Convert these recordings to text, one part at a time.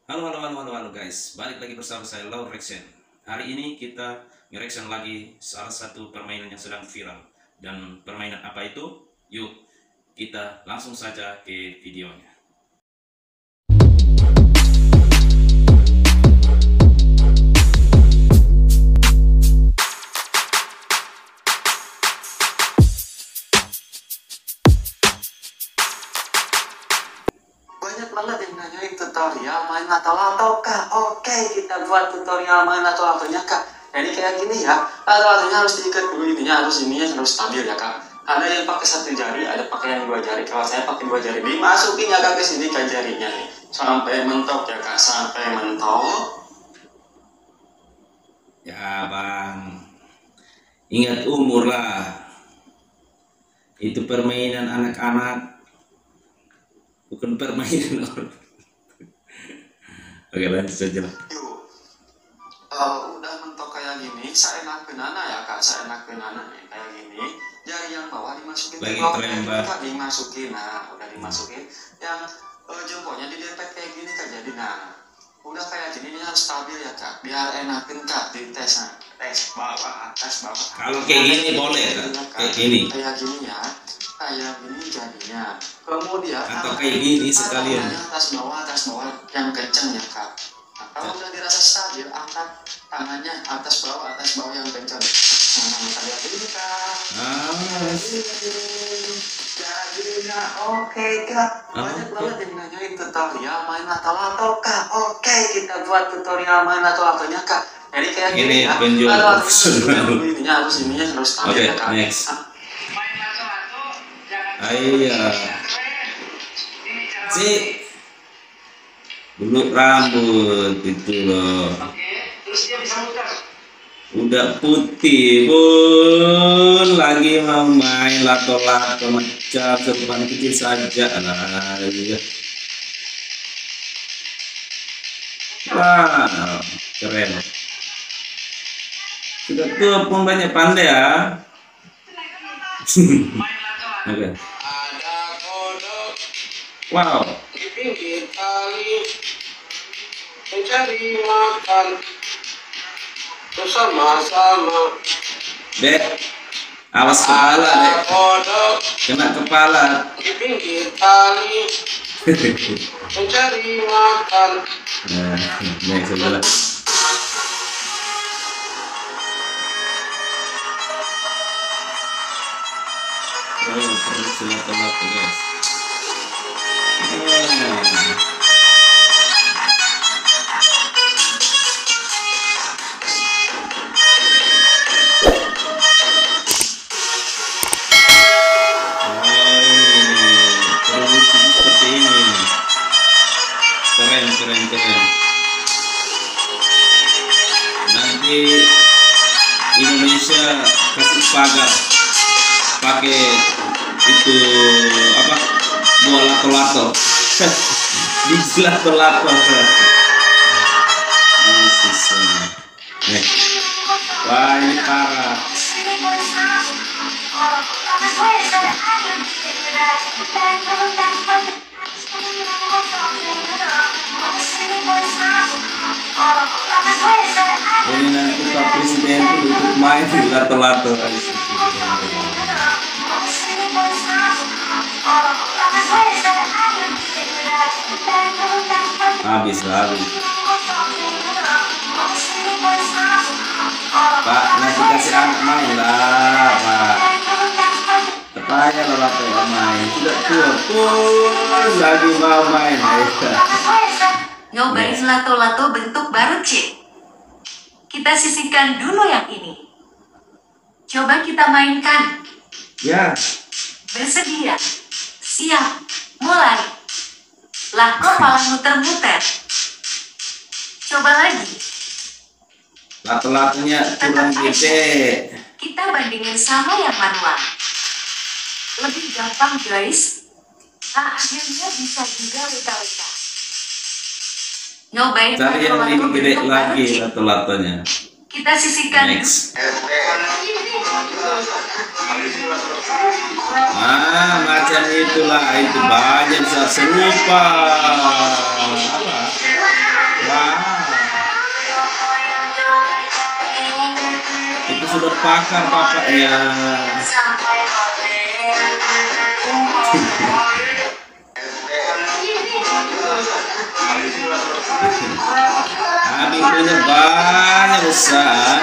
Halo guys, balik lagi bersama saya Lau Reaction. Hari ini kita nge-reaction lagi salah satu permainan yang sedang viral. Dan permainan apa itu? Yuk, kita langsung saja ke videonya. Banyak banget yang nanyain tutorial main lato-lato kak. Oke, kita buat tutorial main lato-latonya kak. Jadi kayak gini ya, lato-latonya harus diikat dulu, ininya harus stabil ya kak. Ada yang pakai satu jari, ada pakai yang dua jari. Kalau saya pakai dua jari, dimasukin ya kak ke sini ke jarinya nih, sampai mentok ya kak, sampai mentok. Ya bang, ingat umur lah. Itu permainan anak-anak, bukan permainan orang. Oke, lanjut saja lah. Yuk, udah mentok kayak gini, saya enakin anak ya kak, saya enakin anak nih kayak gini. Jari yang bawah dimasukin Lagi ke bawah, terembak. kak, dimasukin, nah udah dimasukin. Yang jempolnya didepet kayak gini kak, jadi nah udah kayak gini ini harus stabil ya kak, biar enakin kak di tes, nah tes bawah atas bawah. Kalau kayak gini boleh kak? Kayak gini. Kayak gini ya, kayak gini jadinya. Kemudian Atau kayak gini sekalian. atas bawah yang kenceng ya kak. Nah, kalau udah dirasa stabil, angkat tangannya atas bawah yang kenceng. Nah, kayak gini kak. Jadinya oke kak. Banyak banget yang nanyain tutorial main lato-lato kak. Oke, kita buat tutorial main lato-latonya kak. Jadi kayak gini ya, ininya harus stabil ya kak. Next. Iya. Beluk rambut itu loh. Udah putih pun lagi mau main lato-lato macam serban kecil saja. Nah, iya. Wow, keren. Sudah tua pun banyak pandai ya. Oke. Wow. Di pinggir kali mencari makan bersama-sama. Dek, awas kepala dek. Kena kepala. Di pinggir kali mencari makan. Nah, naik sebelah. Oh, produksi lato-lato guys. Produksi seperti ini. Keren. Nanti Indonesia kasih pagar pakai itu apa, bola lato-lato. Di lato-lato. Wah, ini parah. Ini nanti Pak Presiden itu untuk main di lato-lato. Habis. Pak, nanti kasih anak main lah, Pak. Tepanya lato main. Sudah tua pun lagi mau main. Nyobain lato-lato bentuk baru, Cik. Kita sisihkan dulu yang ini. Coba kita mainkan. Ya. Bersedia. Siap. Mulai. Lah kok malah muter-muter. Coba lagi. Lato-latonya kurang gede. Kita bandingin sama yang manual. Lebih gampang, guys. Akhirnya bisa juga wika-wika. Nyobain Cari yang lebih gede lagi Cik. lato-latonya. Kita sisihkan. Next. Nah, macam itulah, itu banyak bisa serupa. Apa? pakar bapaknya. Abi punya banyak besar.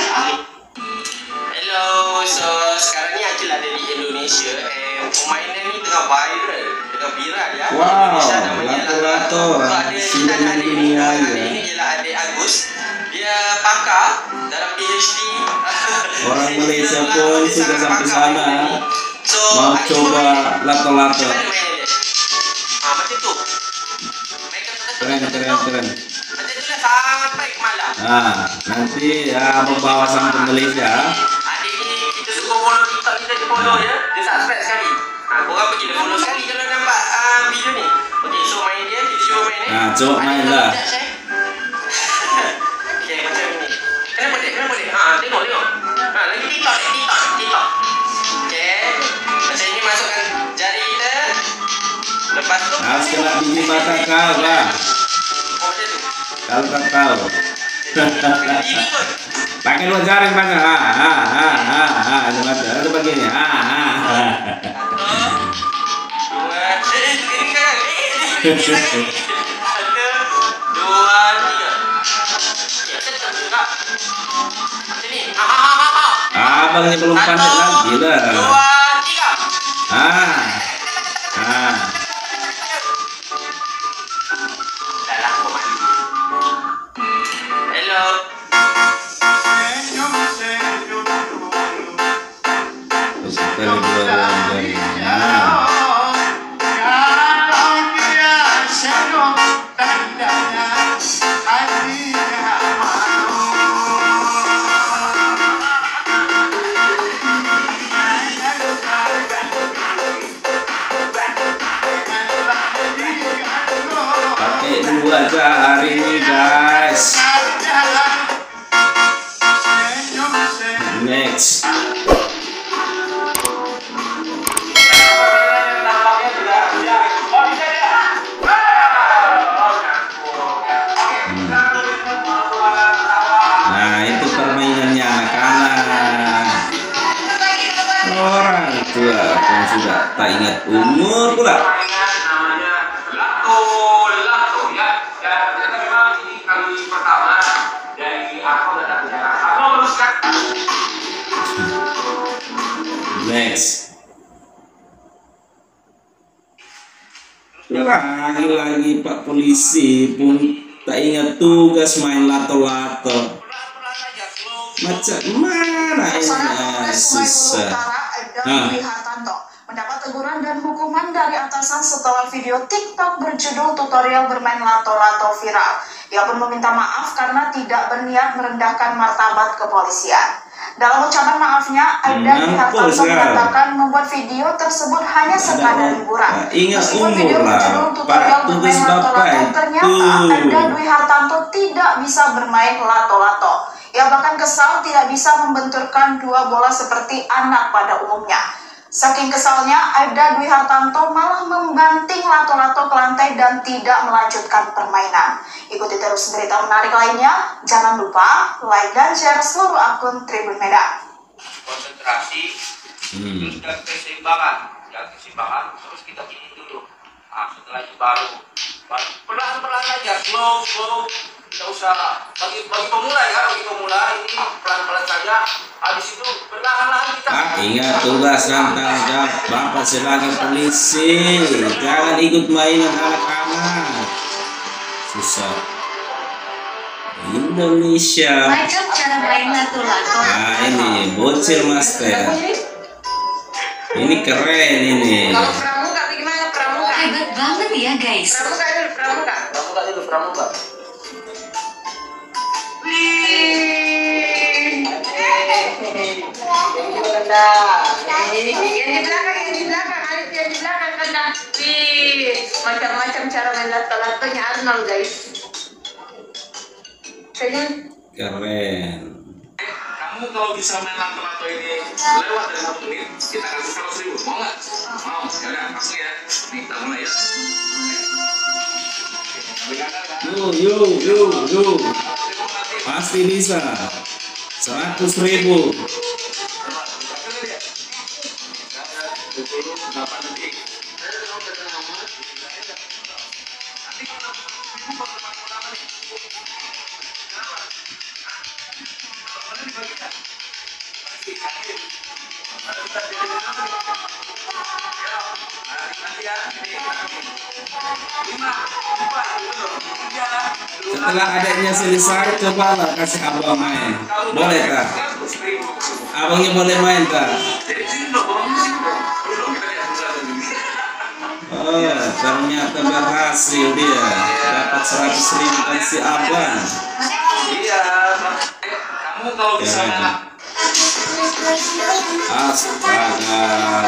Hello, so sekarang ni Akil ada di Indonesia. Permainan ni tengah viral ya. Wow, Indonesia namanya lato-lato. Kita ada adik ni, Dunia adik ya. ni ialah adik Agus. Dia pakar dalam PhD. Orang Malaysia pun sudah sampai pakar sana. benda ni. So, Mau Akil coba main. lato-lato. Macam mana main dia? Macam tu. Keren. Macam tu lah sampai ke malam. Nanti membawa sampai ke Malaysia. Adik ni kita suka follow TikTok kita, dia follow ya. Dia subscribe sekali. Korang pergi dia follow sekali kalau nampak video ni. Okey, so main dia, kita cuba main ni. Coba main lah. Okey, macam ni. Kenapa dia? Tengok. Lagi TikTok. Okey. Macam ni masukkan jari kita. Lepas tu Harus kena biji mata kau lah. macam tu. Kalau tak tahu. Kena gini pun. Pakai dua jari mana? Ada mata. Ada begini. Dua, satu, dua, tiga. Ya, tetap juga. Macam ni. Abangnya belum pandai lagi lah. Dua, tiga. Dah lah, aku mandi. Hello. Terus kita dua jari. Pakai dua jari nih guys. Next. Nah, itu permainannya anak-anak. Orang tua pun sudah tak ingat umur pula. Namanya lato ya. Ternyata memang ini kali pertama dari aku datang ke Jakarta. Aku meneruskan. Next. Lagi Pak Polisi pun tak ingat tugas main lato-lato. Macam mana ini? Susah. Dwi Hartanto mendapat teguran dan hukuman dari atasan setelah video TikTok berjudul tutorial bermain lato-lato viral. Ia pun meminta maaf karena tidak berniat merendahkan martabat kepolisian. Dalam ucapan maafnya, Aida Dwi Hartanto mengatakan membuat video tersebut hanya sekadar hiburan. Meskipun video berjudul tutorial bermain lato-lato, ternyata Aida Dwi Hartanto tidak bisa bermain lato-lato. Ia bahkan kesal tidak bisa membenturkan dua bola seperti anak pada umumnya. Saking kesalnya, Aida Dwi Hartanto malah membanting lato-lato ke lantai dan tidak melanjutkan permainan. Ikuti terus berita menarik lainnya. Jangan lupa like dan share seluruh akun Tribun Medan. Konsentrasi dan keseimbangan. Terus kita gini dulu. Setelah itu baru perlahan-perlahan aja, slow. Tidak usah bagi pemula ya, ini pelan-pelan saja. Habis itu perlahan-lahan kita. Ingat tugas dan tanggung jawab Bapak sebagai polisi. Jangan ikut mainan anak-anak. Susah. Indonesia. Macam cara main lato-lato. Nah ini bocil master. Ini keren ini. Kalau pramuka bagaimana pramuka? Hebat banget ya guys. Pramuka dulu pramuka. Yang di belakang kena. Macam-macam cara main lato-latonya Arnold guys. Keren. Kamu kalau bisa main lato-lato ini lewat dari 1 menit, kita kasih 100.000. Mau nggak? Mau. Ya udah, langsung ya. Nih, kita mulai ya. Yuk. Pasti bisa. 100.000. Setelah adanya selesai, cobalah kasih abang main. Boleh tak? Abangnya boleh main tak? Oh, ternyata berhasil dia. Dapat 100.000 dari si abang. Iya, kamu kalau misalnya Astaga.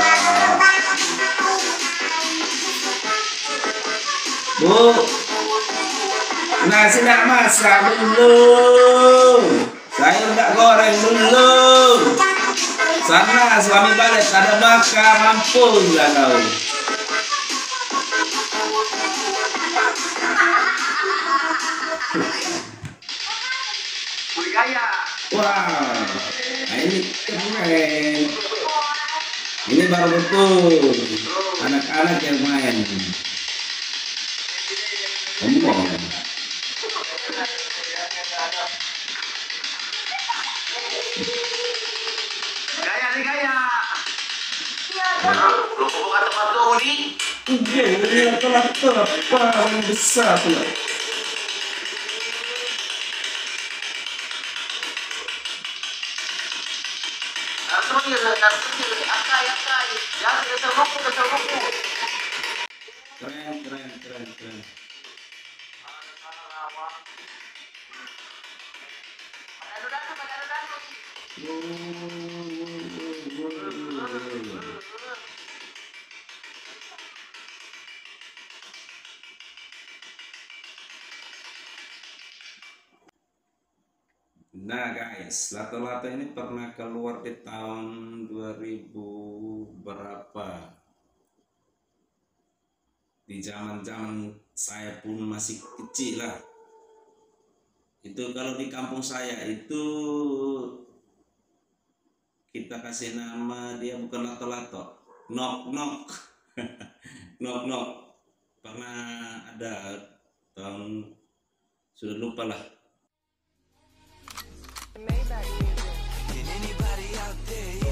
Bu, nasi nak masak belum? Saya udah goreng belum? Sana suami balik ada makan, mampus lah kau. gaya. Wow, nah ini keren. Ini baru betul. Anak-anak yang main. Ngomong. Gaya nih gaya. Lu buka tempat tuh nih. Iya, telah yang besar pula. Keren. Nah guys, lato-lato ini pernah keluar di tahun 2000 berapa? Di zaman-zaman saya pun masih kecil lah. Itu kalau di kampung saya itu kita kasih nama dia bukan lato-lato, nok-nok. Nok-nok. Pernah ada tahun sudah lupa lah. Maybach music. Can anybody out there